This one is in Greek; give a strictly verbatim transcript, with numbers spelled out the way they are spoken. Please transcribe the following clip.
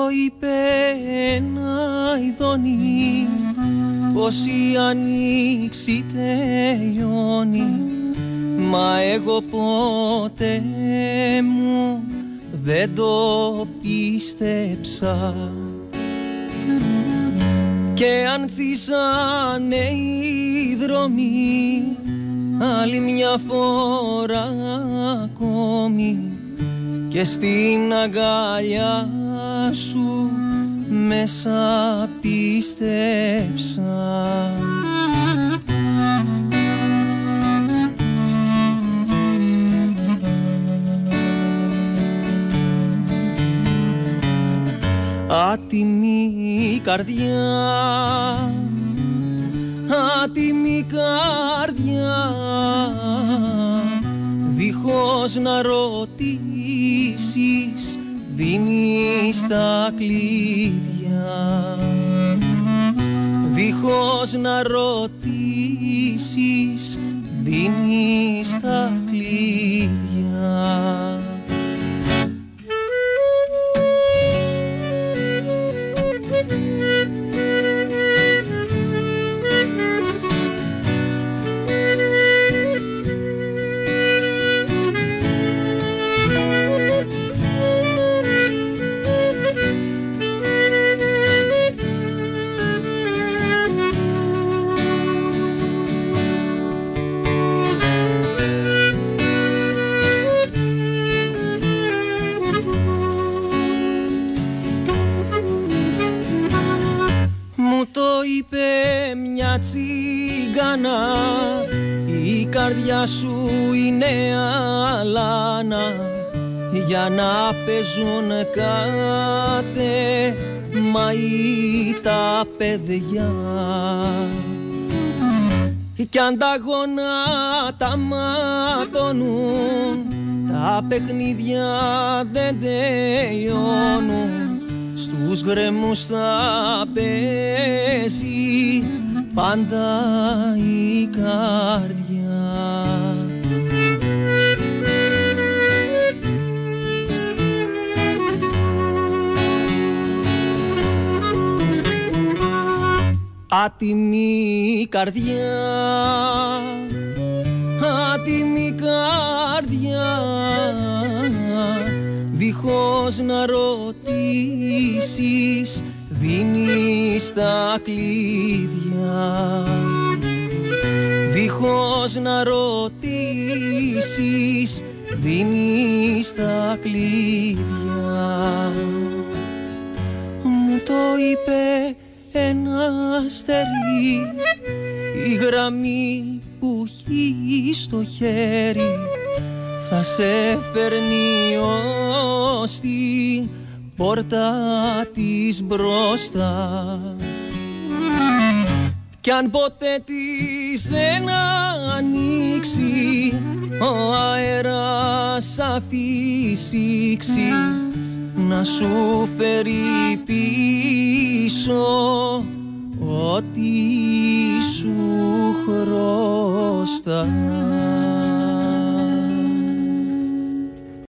είπε ένα ειδονί πως η ανοίξη τελειώνει, μα εγώ ποτέ μου δεν το πίστεψα. Και ανθίσανε οι δρόμοι άλλη μια φορά ακόμη, και στην αγκαλιά σου μέσα πίστεψα. Άτιμη καρδιά, άτιμη καρδιά, δίχως να ρωτήσεις δίνεις τα κλειδιά. Δίχως να ρωτήσεις δίνεις τα κλειδιά. Μια τσιγκάνα, η καρδιά σου είναι αλάνα, για να παίζουν κάθε μαΐ τα παιδιά. Κι αν τα γόνατα ματώνουν, τα παιχνίδια δεν τελειώνουν, στους γκρεμούς θα πέσει πάντα η καρδιά. Άτιμη καρδιά, άτιμη καρδιά, δίχως να ρωτήσεις δίνεις τα κλειδιά. Δίχως να ρωτήσεις δίνεις τα κλειδιά. Μου το είπε ένα αστέρι, η γραμμή που έχει στο χέρι θα σε φέρνει ως την πόρτα της μπροστά. Κι αν ποτέ της δεν ανοίξει, ο αέρας θα φυσήξει να σου φέρει πίσω ό,τι σου χρωστά.